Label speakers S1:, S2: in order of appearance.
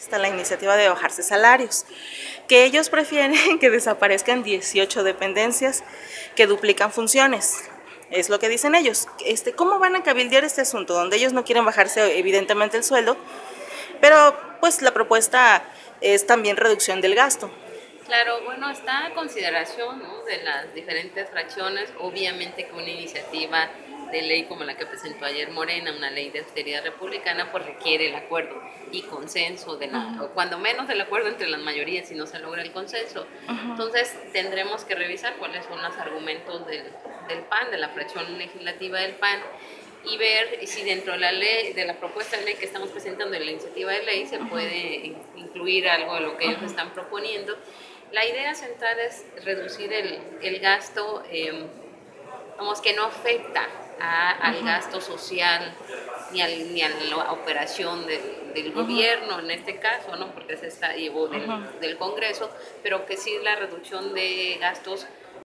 S1: Está la iniciativa de bajarse salarios, que ellos prefieren que desaparezcan 18 dependencias que duplican funciones. Es lo que dicen ellos. ¿Cómo van a cabildear este asunto? Donde ellos no quieren bajarse evidentemente el sueldo, pero pues la propuesta es también reducción del gasto.
S2: Claro, bueno, está a consideración, ¿no?, de las diferentes fracciones. Obviamente que una iniciativa de ley como la que presentó ayer Morena, una ley de austeridad republicana, pues requiere el acuerdo y consenso, o cuando menos el acuerdo entre las mayorías si no se logra el consenso. Entonces tendremos que revisar cuáles son los argumentos del PAN, de la fracción legislativa del PAN, y ver si dentro de la ley, de la propuesta de ley que estamos presentando, en la iniciativa de ley, se puede incluir algo de lo que ellos están proponiendo. La idea central es reducir el gasto, vamos, que no afecta al gasto social ni a la operación del gobierno en este caso, ¿no?, porque se llevó del Congreso, pero que sí la reducción de gastos